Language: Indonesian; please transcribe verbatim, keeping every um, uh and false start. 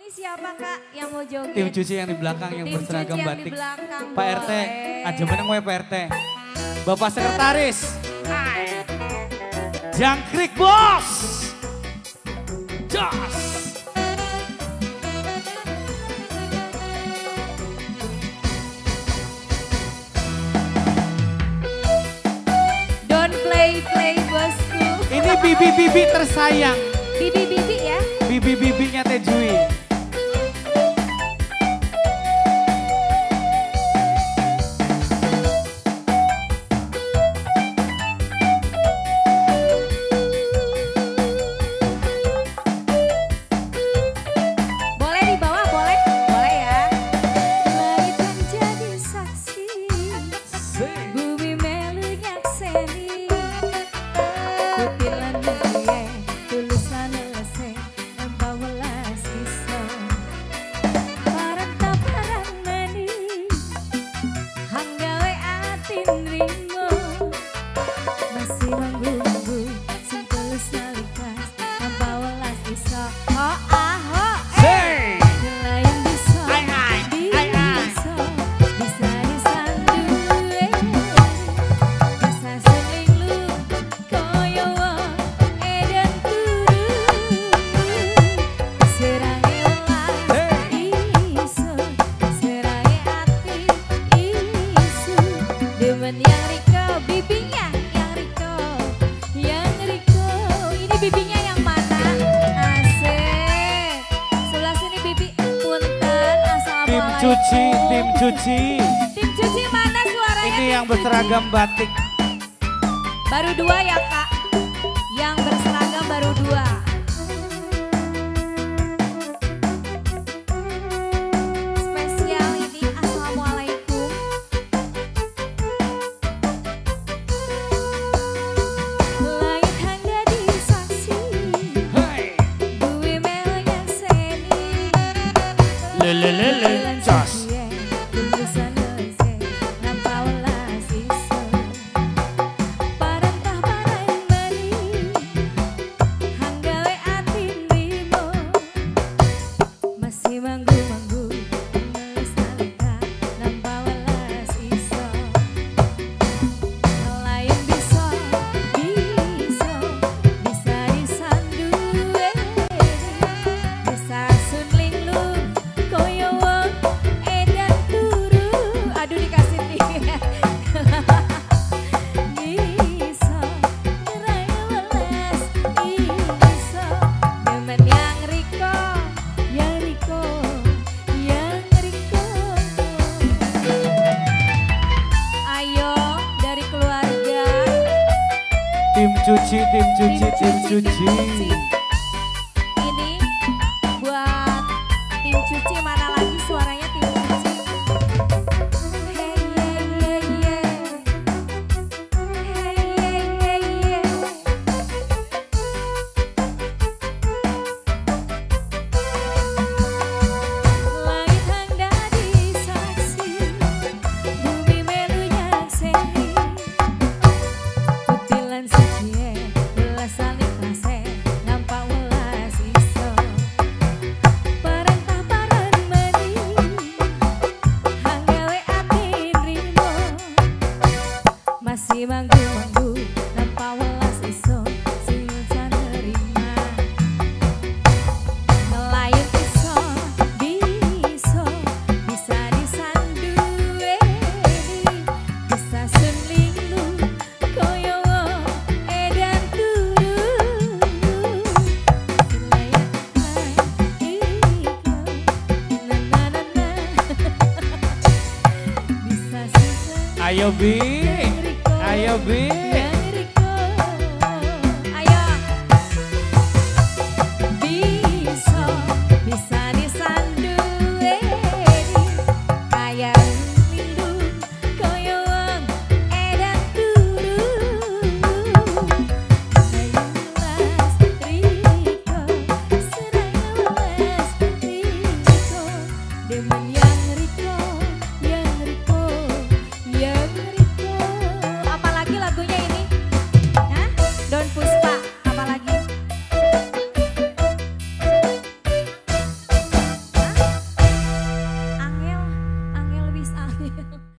Ini siapa Kak yang mau joget? Tim cuci yang di belakang yang Tim berseragam yang batik. belakang, Pak R T, aja meneng we Pak R T. Bapak Sekretaris. Jangkrik bos. Jos. Don't play play bosku. Ini bibi-bibi tersayang. Bibi-bibi ya. Bibi-bibinya Teh Jui. Boleh di bawah, boleh? Boleh ya. Langit jadi saksi. Bumi melu nyakseni. Kutilan gue tulisan lese empat belas iso. Parang taparan mani. Hanggawe atin rimo. Masih manggu-manggu sing tulus nalikas empat belas iso. Oh ah oh eh. Lain bisa, bisa, bisa disanduwe. Bisa seling lu koyo wong edan turu. Serange welas iso, serange ati iso. Demen yang Riko, bibinya yang Riko, yang Riko. Ini bibinya yang mana? Asik. Sebelah sini bibi punten. Tim Assalamualaikum. cuci, tim cuci. Tim cuci mana suaranya? Ini tim yang cuci? berseragam batik. Baru dua ya Kak. Yang berseragam baru dua. Spesial ini Assalamualaikum. Langit hang jadi saksi. Hai. Bumi melu nyakseni. Lelelele. Jos. Tulisan lese nampak welas iso. Parentah parang mani. Hanggawe atin rimo. Masih manggu-manggu meles nalika nampak welas iso. Nelayan bisa, bisa, bisa disanduwe. Bisa sunling lu koyo wong edan turu. Aduh dikasih tiga. Bisa, raya welas iso. Demen yang Riko, yang Riko, yang Riko. Ayo dari keluarga. Tim cuci, tim cuci, tim cuci. Ini buat tim cuci, mana lagi suaranya tim cuci. Hey yeah yeah yeah. Hey yeah yeah yeah. Langit hang dadi saksi. Bumi melu nyakseni. Kutilan sekie belasan ikhlase nampak welas iso. Parentah parang mani. Hanggawe atin rimo. Masih manggu-manggu nampak welas iso. Silsan nerima. Nelayan iso, bisa, bisa disanduwe. Bisa sunling lu koyo wong edan turu. Nelayan iklan, na na na na. Bisa sisa Ayo Bi, ayo Bi.